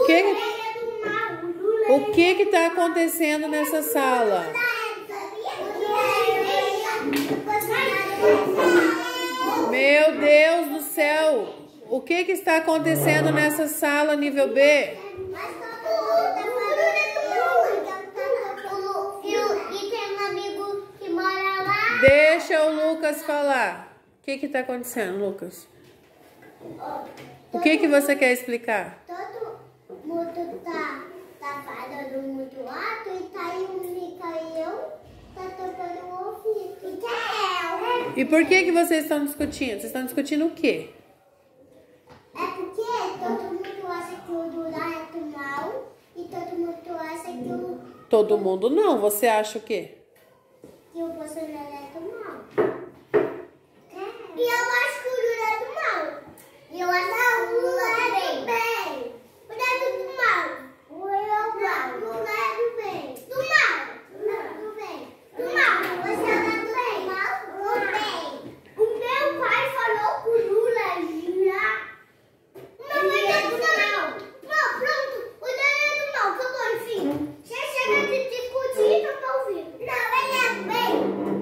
que está acontecendo nessa sala? Meu Deus do céu! O que está acontecendo nessa sala nível B? Deixa o Lucas falar. O que está acontecendo, Lucas? O que você quer explicar? Todo mundo tá falando muito alto e tá aí um fica e eu tá tocando o ouvido. E por que vocês estão discutindo? Vocês estão discutindo o quê? É porque todo mundo acha que o Lula é do mal e todo mundo acha que o... Todo mundo não. Você acha o quê? Que o Bolsonaro é do mal. E eu acho que o Lula é do mal. E eu acho que o Lula é do bem. O Lula é do mal. O Lula é do bem. Do mal. Do bem. Do mal. Você é do bem. Do bem. O meu pai falou que o Lula já... O meu pai é do mal. Não, pronto. O Lula é do mal. Acabou, enfim. Já chega de discutir e não tá ouvindo. Não, ele é do bem.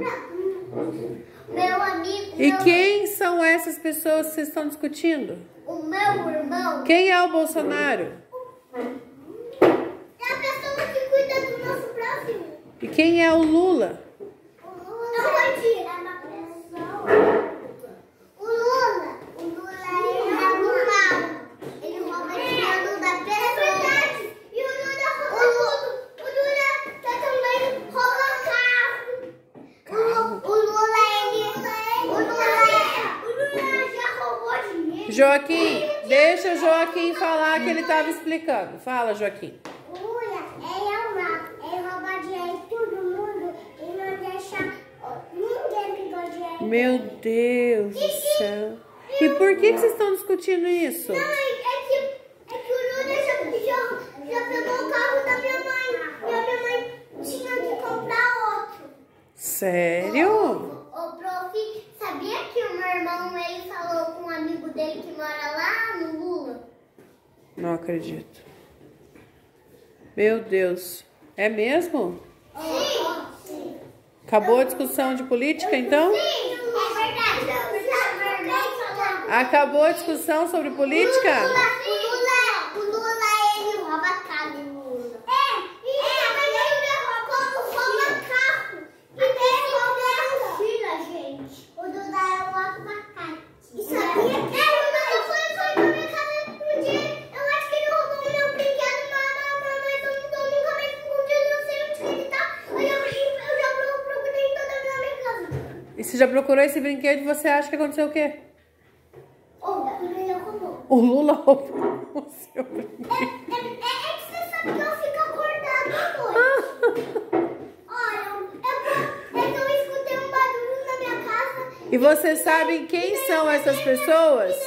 Meu amigo... E quem são essas pessoas que vocês estão discutindo? O meu irmão... Quem é o Bolsonaro? É a pessoa que cuida do nosso próximo. E quem é o Lula? O Lula é uma pessoa. O Lula ele é do mal. Ele rouba dinheiro da pessoa. É verdade. E o Lula rouba tudo. O Lula também rouba carro. O Lula já roubou dinheiro. Joaquim, deixa o Joaquim falar que ele estava explicando. Fala, Joaquim. O Lula, ele é o mal. Ele rouba dinheiro de todo mundo e não deixa ninguém pegar dinheiro. Meu Deus do céu. E por que vocês estão discutindo isso? Não, é que o Lula já pegou o carro da minha mãe. E a minha mãe tinha que comprar outro. Sério? Ô, prof, sabia que o meu irmão ele falou com um amigo dele que mora lá no Lula? Não acredito. Meu Deus. É mesmo? Sim. Acabou a discussão de política, então? Sim, é verdade. Acabou a discussão sobre política? O Lula, ele rouba carro, o Lula. Mas ele rouba carro. Até rouba filha, gente. O Lula é um abacate. E sabia que ele foi pra minha casa um dia. Eu acho que ele roubou o meu brinquedo, mas eu nunca mais encontrei, eu não sei onde ele tá. Eu já procurei em toda a minha casa. E você já procurou esse brinquedo e você acha que aconteceu o quê? O Lula roubou. O Lula roubou o seu brinquedo. É que você sabe que eu fico acordada à noite. Olha, é que eu escutei um barulho na minha casa. E vocês sabem quem são essas pessoas? E